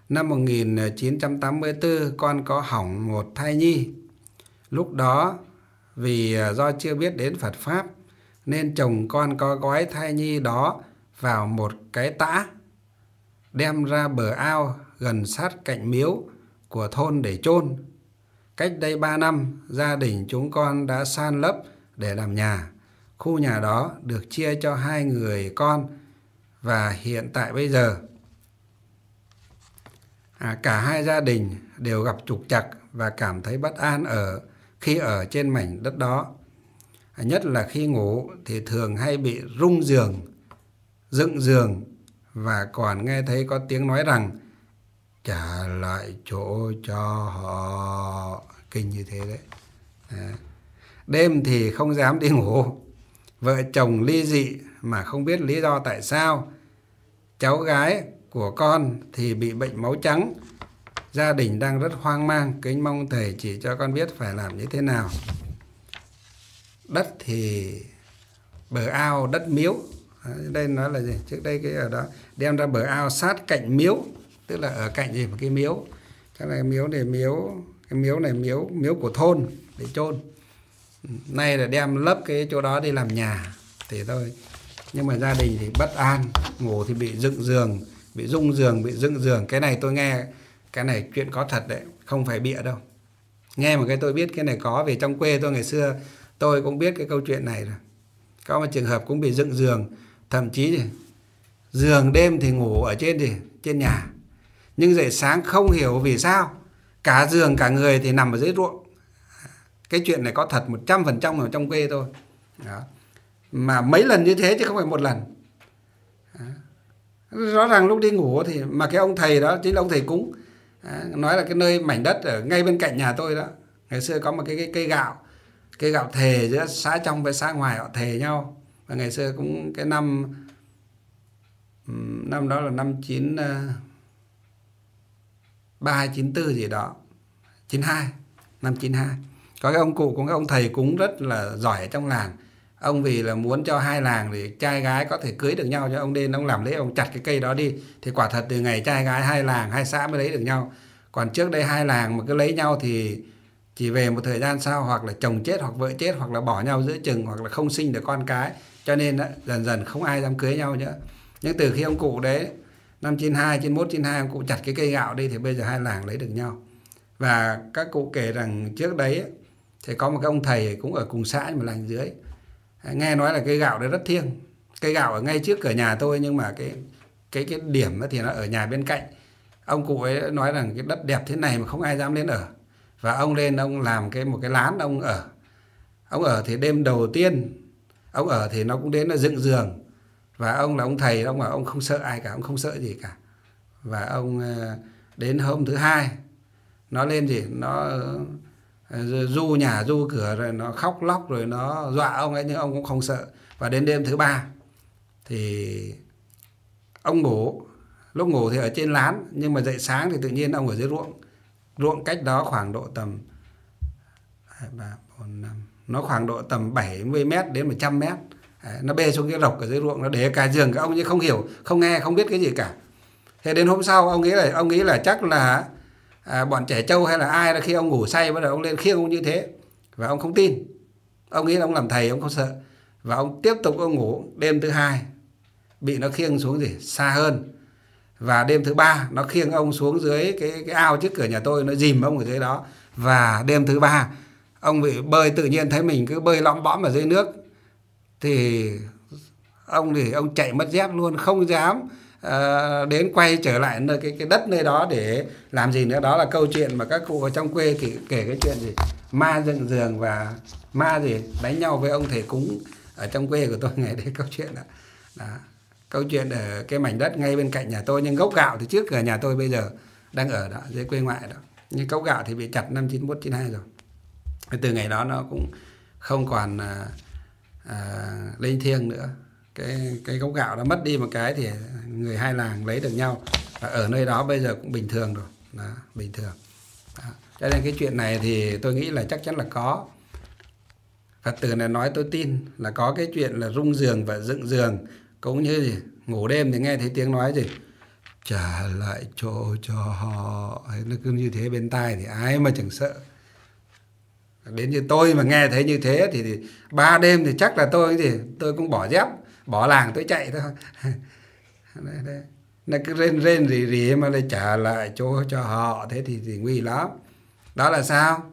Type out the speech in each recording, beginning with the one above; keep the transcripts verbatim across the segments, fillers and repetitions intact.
Năm một nghìn chín trăm tám mươi tư, con có hỏng một thai nhi. Lúc đó vì do chưa biết đến Phật Pháp nên chồng con có gói thai nhi đó vào một cái tã, đem ra bờ ao gần sát cạnh miếu của thôn để chôn. Cách đây ba năm, gia đình chúng con đã san lấp để làm nhà. Khu nhà đó được chia cho hai người con, và hiện tại bây giờ à, cả hai gia đình đều gặp trục trặc và cảm thấy bất an ở khi ở trên mảnh đất đó. À, nhất là khi ngủ thì thường hay bị rung giường, dựng giường, và còn nghe thấy có tiếng nói rằng trả lại chỗ cho họ, kinh như thế đấy. À, đêm thì không dám đi ngủ. Vợ chồng ly dị mà không biết lý do tại sao. Cháu gái của con thì bị bệnh máu trắng. Gia đình đang rất hoang mang, kính mong thầy chỉ cho con biết phải làm như thế nào. Đất thì bờ ao, đất miếu. Đây nói là gì? Trước đây cái ở đó đem ra bờ ao sát cạnh miếu, tức là ở cạnh gì một cái miếu. Cái này miếu này miếu, cái miếu này miếu miếu của thôn để chôn. Nay là đem lấp cái chỗ đó đi làm nhà thì thôi. Nhưng mà gia đình thì bất an, ngủ thì bị dựng giường, bị rung giường, bị dựng giường. Cái này tôi nghe, cái này chuyện có thật đấy, không phải bịa đâu. Nghe một cái tôi biết cái này có, vì trong quê tôi ngày xưa tôi cũng biết cái câu chuyện này rồi. Có một trường hợp cũng bị dựng giường, thậm chí thì giường đêm thì ngủ ở trên gì trên nhà, nhưng dậy sáng không hiểu vì sao cả giường cả người thì nằm ở dưới ruộng. Cái chuyện này có thật một trăm phần trăm ở trong quê tôi. Đó. Mà mấy lần như thế chứ không phải một lần. Đó. Rõ ràng lúc đi ngủ thì mà cái ông thầy đó chính là ông thầy cúng. Đó. Nói là cái nơi mảnh đất ở ngay bên cạnh nhà tôi đó, ngày xưa có một cái, cái cây gạo, cây gạo thề giữa xã trong với xã ngoài, họ thề nhau. Và ngày xưa cũng cái năm năm đó là năm chín ba hay chín tư gì đó, chín hai, năm chín hai. Có cái ông cụ cũng cái ông thầy cúng rất là giỏi ở trong làng. Ông vì là muốn cho hai làng thì trai gái có thể cưới được nhau, cho ông đến ông làm lễ, ông chặt cái cây đó đi. Thì quả thật từ ngày trai gái hai làng, hai xã mới lấy được nhau. Còn trước đây hai làng mà cứ lấy nhau thì chỉ về một thời gian sau hoặc là chồng chết hoặc vợ chết hoặc là bỏ nhau giữa chừng hoặc là không sinh được con cái. Cho nên đó, dần dần không ai dám cưới nhau nữa. Nhưng từ khi ông cụ đấy năm chín hai, chín mốt, chín hai ông cụ chặt cái cây gạo đi thì bây giờ hai làng lấy được nhau. Và các cụ kể rằng trước đấy thì có một cái ông thầy cũng ở cùng xã nhưng mà làng dưới. Nghe nói là cây gạo đấy rất thiêng. Cây gạo ở ngay trước cửa nhà tôi, nhưng mà cái cái cái điểm thì nó ở nhà bên cạnh. Ông cụ ấy nói rằng cái đất đẹp thế này mà không ai dám đến ở. Và ông lên ông làm cái một cái lán ông ở. Ông ở thì đêm đầu tiên ông ở thì nó cũng đến là dựng giường. Và ông là ông thầy, ông bảo ông không sợ ai cả, ông không sợ gì cả. Và ông đến hôm thứ hai nó lên gì, nó du nhà du cửa rồi nó khóc lóc rồi nó dọa ông ấy, nhưng ông cũng không sợ. Và đến đêm thứ ba thì ông ngủ, lúc ngủ thì ở trên lán, nhưng mà dậy sáng thì tự nhiên ông ở dưới ruộng. Ruộng cách đó khoảng độ tầm hai, ba, bốn, năm, nó khoảng độ tầm bảy mươi mét đến một trăm mét. Đấy, nó bê xuống cái rộc ở dưới ruộng, nó để cả giường. Các ông như không hiểu, không nghe, không biết cái gì cả. Thế đến hôm sau ông nghĩ là ông nghĩ là chắc là à, bọn trẻ trâu hay là ai, là khi ông ngủ say bắt đầu ông lên khiêng ông như thế. Và ông không tin, ông nghĩ là ông làm thầy, ông không sợ. Và ông tiếp tục ông ngủ. Đêm thứ hai bị nó khiêng xuống gì xa hơn. Và đêm thứ ba nó khiêng ông xuống dưới cái, cái ao trước cửa nhà tôi, nó dìm ông ở dưới đó. Và đêm thứ ba ông bị bơi, tự nhiên thấy mình cứ bơi lõm bõm ở dưới nước. Thì ông thì ông chạy mất dép luôn, không dám uh, đến quay trở lại nơi cái, cái đất nơi đó để làm gì nữa. Đó là câu chuyện mà các cụ ở trong quê kể, kể cái chuyện gì ma dựng giường và ma gì đánh nhau với ông thầy cúng ở trong quê của tôi ngày đấy. Câu chuyện đó, đó. Câu chuyện ở cái mảnh đất ngay bên cạnh nhà tôi, nhưng gốc gạo thì trước cửa nhà tôi bây giờ đang ở đó, dưới quê ngoại đó. Nhưng gốc gạo thì bị chặt năm chín mốt, chín hai rồi. Từ ngày đó nó cũng không còn à, à, linh thiêng nữa. Cái, cái gốc gạo nó mất đi một cái thì người hai làng lấy được nhau. Và ở nơi đó bây giờ cũng bình thường rồi. Đó, bình thường. Đó. Cho nên cái chuyện này thì tôi nghĩ là chắc chắn là có. Phật tử này nói tôi tin là có cái chuyện là rung giường và dựng giường. Cũng như gì ngủ đêm thì nghe thấy tiếng nói gì trả lại chỗ cho họ, nó cứ như thế bên tai thì ai mà chẳng sợ. Đến như tôi mà nghe thấy như thế thì, thì ba đêm thì chắc là tôi thì tôi cũng bỏ dép, bỏ làng tôi chạy thôi. Đấy, đấy. Nó cứ rên rên rỉ rỉ mà lại trả lại chỗ cho họ, thế thì, thì nguy lắm. Đó là sao?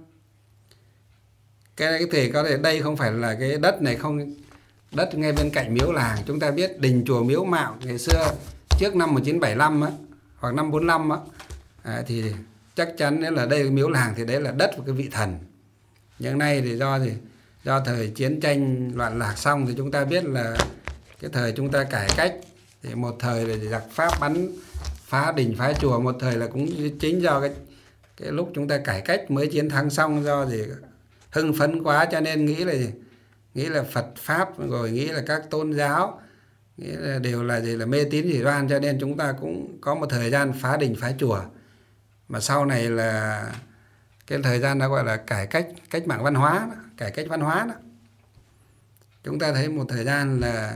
Cái, cái thì có thể đây không phải là cái đất này, không, đất ngay bên cạnh miếu làng. Chúng ta biết đình chùa Miếu Mạo ngày xưa trước năm một nghìn chín trăm bảy mươi lăm á, hoặc năm bốn mươi lăm á, à, thì chắc chắn nếu là đây miếu làng thì đấy là đất của cái vị thần. Nhưng nay thì do gì? Do thời chiến tranh loạn lạc xong thì chúng ta biết là cái thời chúng ta cải cách thì một thời là giặc Pháp bắn phá đình phá chùa, một thời là cũng chính do cái cái lúc chúng ta cải cách mới chiến thắng xong, do gì hưng phấn quá cho nên nghĩ là gì? Nghĩ là Phật Pháp rồi nghĩ là các tôn giáo nghĩ là đều là gì là mê tín dị đoan, cho nên chúng ta cũng có một thời gian phá đình phá chùa. Mà sau này là cái thời gian đó gọi là cải cách, cách mạng văn hóa đó, cải cách văn hóa đó. Chúng ta thấy một thời gian là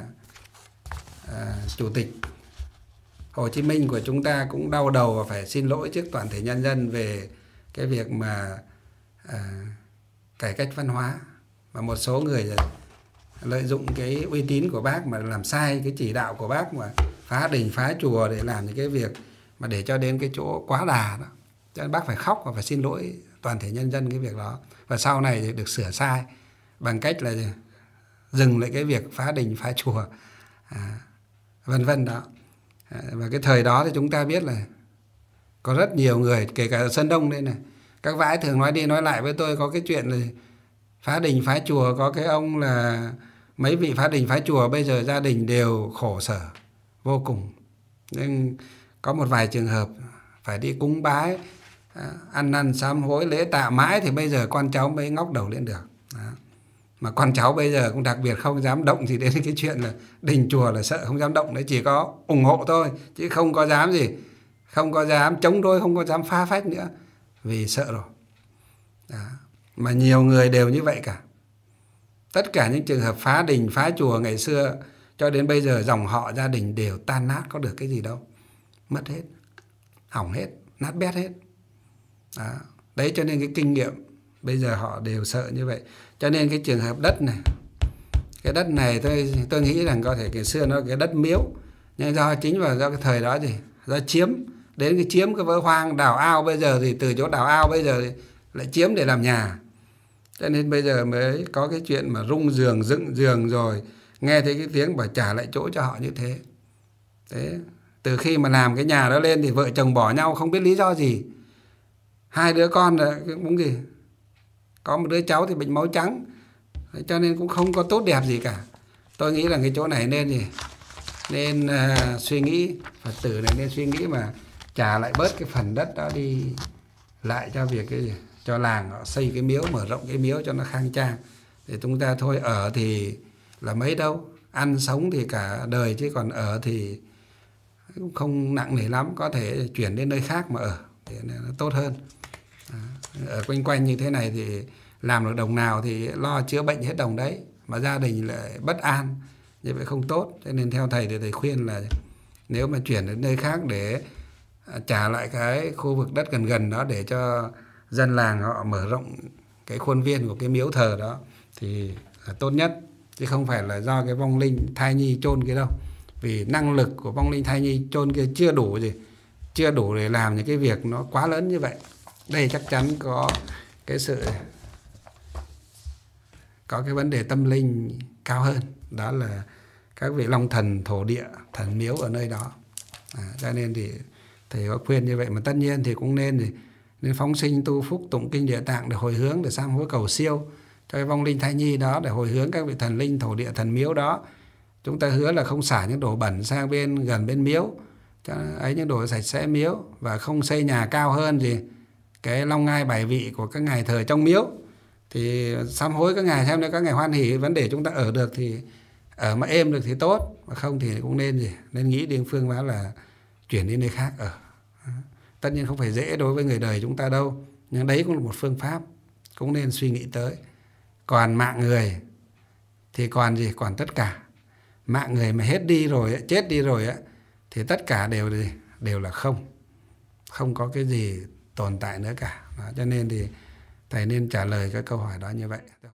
à, Chủ tịch Hồ Chí Minh của chúng ta cũng đau đầu và phải xin lỗi trước toàn thể nhân dân về cái việc mà à, cải cách văn hóa. Và một số người lợi dụng cái uy tín của bác mà làm sai cái chỉ đạo của bác, mà phá đình phá chùa để làm những cái việc mà để cho đến cái chỗ quá đà đó. Cho nên bác phải khóc và phải xin lỗi toàn thể nhân dân cái việc đó. Và sau này thì được sửa sai bằng cách là dừng lại cái việc phá đình phá chùa, à, vân vân đó. À, và cái thời đó thì chúng ta biết là có rất nhiều người, kể cả ở Sơn Đông đây này, các vãi thường nói đi nói lại với tôi có cái chuyện là phá đình phá chùa, có cái ông là mấy vị phá đình phá chùa bây giờ gia đình đều khổ sở vô cùng. Nhưng có một vài trường hợp phải đi cúng bái, à, ăn năn sám hối lễ tạ mãi thì bây giờ con cháu mới ngóc đầu lên được. Đó. Mà con cháu bây giờ cũng đặc biệt không dám động gì đến cái chuyện là đình chùa, là sợ không dám động đấy, chỉ có ủng hộ thôi chứ không có dám gì, không có dám chống đối, không có dám phá phách nữa vì sợ rồi. Đó. Mà nhiều người đều như vậy cả. Tất cả những trường hợp phá đình phá chùa ngày xưa cho đến bây giờ dòng họ gia đình đều tan nát, có được cái gì đâu, mất hết, hỏng hết, nát bét hết. Đó. Đấy, cho nên cái kinh nghiệm bây giờ họ đều sợ như vậy. Cho nên cái trường hợp đất này, cái đất này tôi tôi nghĩ rằng có thể ngày xưa nó cái đất miếu, nhưng do chính vào do cái thời đó gì, do chiếm, đến cái chiếm cái vỡ hoang đào ao, bây giờ thì từ chỗ đào ao bây giờ thì lại chiếm để làm nhà. Cho nên bây giờ mới có cái chuyện mà rung giường, dựng giường, rồi nghe thấy cái tiếng bảo trả lại chỗ cho họ như thế. Thế từ khi mà làm cái nhà đó lên thì vợ chồng bỏ nhau không biết lý do gì. Hai đứa con là cũng gì, có một đứa cháu thì bệnh máu trắng, cho nên cũng không có tốt đẹp gì cả. Tôi nghĩ là cái chỗ này nên gì, nên uh, suy nghĩ, Phật tử này nên suy nghĩ mà trả lại bớt cái phần đất đó đi lại cho việc cái gì, cho làng họ xây cái miếu, mở rộng cái miếu cho nó khang trang. Để chúng ta thôi ở thì là mấy đâu, ăn sống thì cả đời, chứ còn ở thì cũng không nặng nề lắm, có thể chuyển đến nơi khác mà ở thì nó tốt hơn. Đó. Ở quanh quanh như thế này thì làm được đồng nào thì lo chữa bệnh hết đồng đấy, mà gia đình lại bất an, như vậy không tốt. Cho nên theo thầy thì thầy khuyên là nếu mà chuyển đến nơi khác để trả lại cái khu vực đất gần gần đó để cho dân làng họ mở rộng cái khuôn viên của cái miếu thờ đó thì là tốt nhất, chứ không phải là do cái vong linh thai nhi chôn kia đâu. Vì năng lực của vong linh thai nhi chôn kia chưa đủ gì, chưa đủ để làm những cái việc nó quá lớn như vậy. Đây chắc chắn có cái sự, có cái vấn đề tâm linh cao hơn, đó là các vị long thần thổ địa, thần miếu ở nơi đó. À, cho nên thì thầy có khuyên như vậy. Mà tất nhiên thì cũng nên thì nên phóng sinh tu phúc, tụng kinh Địa Tạng để hồi hướng, để sám hối cầu siêu cho cái vong linh thai nhi đó, để hồi hướng các vị thần linh thổ địa thần miếu đó. Chúng ta hứa là không xả những đồ bẩn sang bên gần bên miếu, cho ấy những đồ sạch sẽ miếu, và không xây nhà cao hơn gì cái long ngai bảy vị của các ngài thờ trong miếu. Thì sám hối các ngài xem nếu các ngài hoan hỉ vấn đề chúng ta ở được thì ở mà êm được thì tốt, mà không thì cũng nên gì nên nghĩ đến phương pháp là chuyển đến nơi khác ở. Tất nhiên không phải dễ đối với người đời chúng ta đâu, nhưng đấy cũng là một phương pháp cũng nên suy nghĩ tới. Còn mạng người thì còn gì, còn tất cả. Mạng người mà hết đi rồi, chết đi rồi thì tất cả đều đều là không, không có cái gì tồn tại nữa cả. Đó, cho nên thì thầy nên trả lời cái câu hỏi đó như vậy.